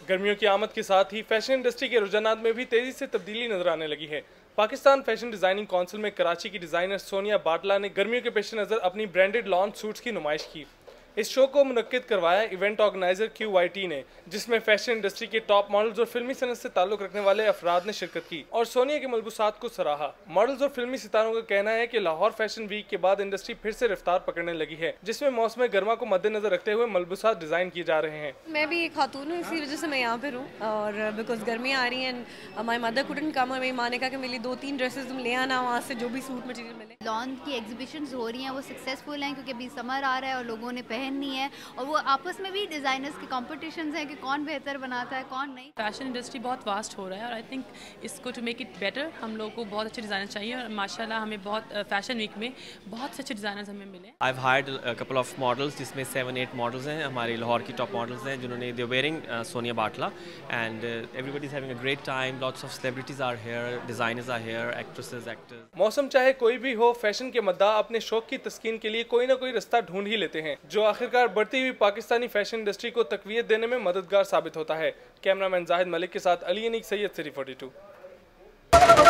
गर्मियों की आमद के साथ ही फैशन इंडस्ट्री के रुझानात में भी तेजी से तब्दीली नजर आने लगी है। पाकिस्तान फैशन डिजाइनिंग काउंसिल में कराची की डिजाइनर सोनिया बाटला ने गर्मियों के पेश नज़र अपनी ब्रांडेड लॉन्च सूट्स की नुमाइश की। इस शो को मुनक्किद करवाया इवेंट ऑर्गेनाइजर QYT ने, जिसमें फैशन इंडस्ट्री के टॉप मॉडल्स और फिल्मी सनत से ताल्लुक रखने वाले अफराद ने शिरकत की और सोनिया के मलबूसात को सराहा। मॉडल्स और फिल्मी सितारों का कहना है कि लाहौर फैशन वीक के बाद इंडस्ट्री फिर से रफ्तार पकड़ने लगी है, जिसमें मौसम गर्मा को मद्देनजर रखते हुए मलबूसात डिजाइन किए जा रहे हैं। मैं भी एक खातून हूँ, इसी वजह से मैं यहाँ पे हूँ और बिकॉज गर्मियाँ आ रही हैं, माई मदर कुडंट कम और मेरी माँ ने कहा कि मेरी 2-3 ड्रेसेस तुम ले आना वहाँ से, जो भी सूट मटेरियल मिले। लॉन्च की एग्जीबिशंस हो रही हैं वो सक्सेसफुल हैं क्योंकि अभी समर आ रहा है और लोगों ने पहननी है, और वो आपस में भी डिज़ाइनर्स के कॉम्पिटिशंस हैं कि कौन बेहतर बनाता है कौन नहीं। फैशन इंडस्ट्री बहुत वास्ट हो रहा है और आई थिंक इसको टू मेक इट बेटर हम लोगों को बहुत अच्छे डिज़ाइनर चाहिए और माशाल्लाह हमें बहुत फैशन वीक में बहुत से अच्छे डिज़ाइनर्स हमें मिले। I have hired a couple of models जिसमें 7-8 मॉडल्स हैं, हमारे लाहौर की टॉप मॉडल्स हैं जिन्होंने they wearing Sonia Batla and everybody is having a great time. Lots of celebrities are here, designers are here, actresses, actors. मौसम चाहे कोई भी हो, फैशन के मद्दा अपने शौक की तस्कीन के लिए कोई ना कोई रास्ता ढूंढ ही लेते हैं, जो आखिरकार बढ़ती हुई पाकिस्तानी फैशन इंडस्ट्री को तकवीयत देने में मददगार साबित होता है। कैमरामैन जाहिद मलिक के साथ अली अनीक, सैयद सिटी 42।